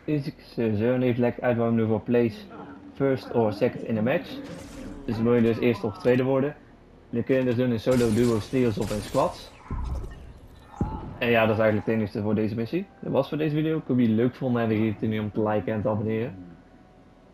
is sowieso even lekker uit waarom we nu voor place first or second in a match. Dus dan moet je dus eerst of tweede worden. En dan kun je dus doen in solo, duo's, trio's of in squads. En ja, dat is eigenlijk het enige voor deze missie. Dat was voor deze video. Ik hoop jullie het leuk vonden en vergeet niet om te liken en te abonneren.